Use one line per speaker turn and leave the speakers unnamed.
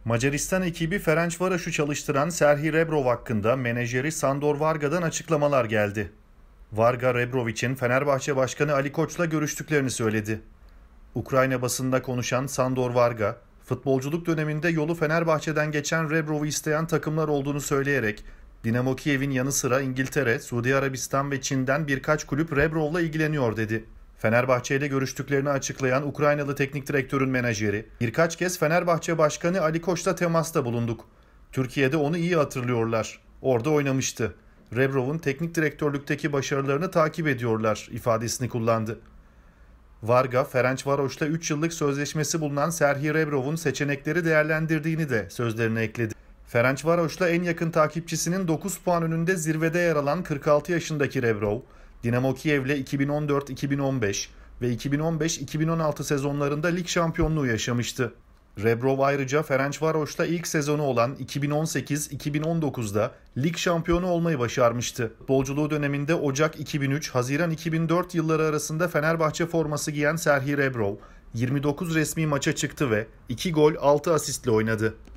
Macaristan ekibi Ferencvaros'u çalıştıran Serhii Rebrov hakkında menajeri Sandor Varga'dan açıklamalar geldi. Varga, Rebrovic'in Fenerbahçe Başkanı Ali Koç'la görüştüklerini söyledi. Ukrayna basında konuşan Sandor Varga, futbolculuk döneminde yolu Fenerbahçe'den geçen Rebrov'u isteyen takımlar olduğunu söyleyerek, Dinamo Kiev'in yanı sıra İngiltere, Suudi Arabistan ve Çin'den birkaç kulüp Rebrov'la ilgileniyor dedi. Fenerbahçe ile görüştüklerini açıklayan Ukraynalı teknik direktörün menajeri, birkaç kez Fenerbahçe Başkanı Ali Koç'la temasta bulunduk. Türkiye'de onu iyi hatırlıyorlar. Orada oynamıştı. Rebrov'un teknik direktörlükteki başarılarını takip ediyorlar ifadesini kullandı. Varga, Ferencvaros'la 3 yıllık sözleşmesi bulunan Serhii Rebrov'un seçenekleri değerlendirdiğini de sözlerine ekledi. Ferencvaros'la en yakın takipçisinin 9 puan önünde zirvede yer alan 46 yaşındaki Rebrov, Dinamo Kiev'le 2014-2015 ve 2015-2016 sezonlarında lig şampiyonluğu yaşamıştı. Rebrov ayrıca Ferencvaros'la ilk sezonu olan 2018-2019'da lig şampiyonu olmayı başarmıştı. Futbolculuğu döneminde Ocak 2003-Haziran 2004 yılları arasında Fenerbahçe forması giyen Serhii Rebrov, 29 resmi maça çıktı ve 2 gol 6 asistle oynadı.